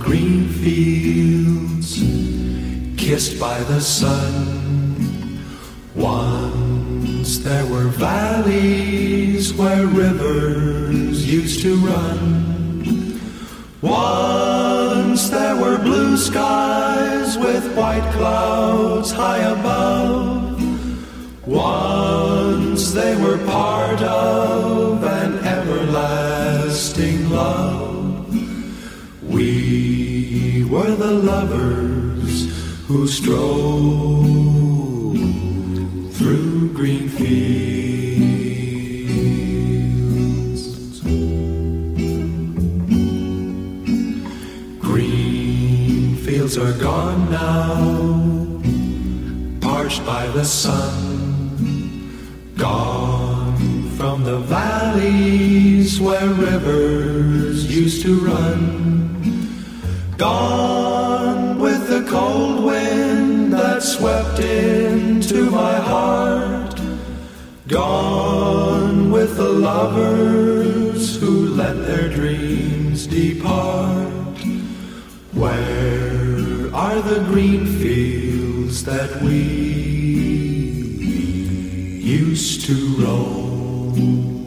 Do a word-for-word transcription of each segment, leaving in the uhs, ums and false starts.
green fields kissed by the sun. Once there were valleys where rivers used to run. Once there were blue skies with white clouds high above. Once they were part of an everlasting love. We were the lovers who strolled through green fields. Green fields are gone now, parched by the sun. Gone from the valleys where rivers used to run. Gone with the cold wind that swept into my heart. Gone with the lovers who let their dreams depart. Where are the green fields that we used to roam?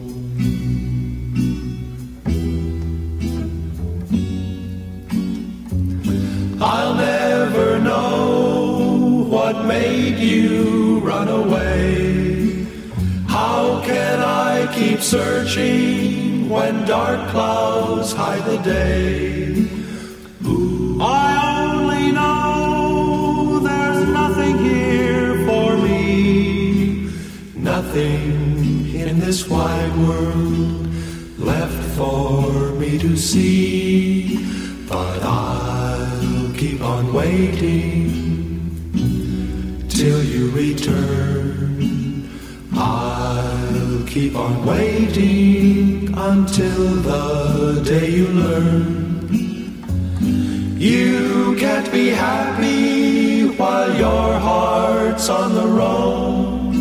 I'll never know what made you run away. How can I keep searching when dark clouds hide the day? Ooh. I only know there's nothing here for me, nothing in this wide world left for me to see. But I'll keep on waiting till you return. I'll keep on waiting until the day you learn. You can't be happy while your heart's on the roam.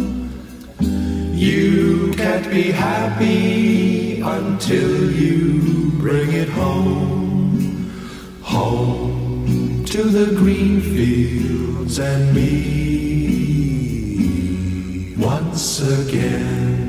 You can't be happy until you bring it home. Home to the green fields and me once again.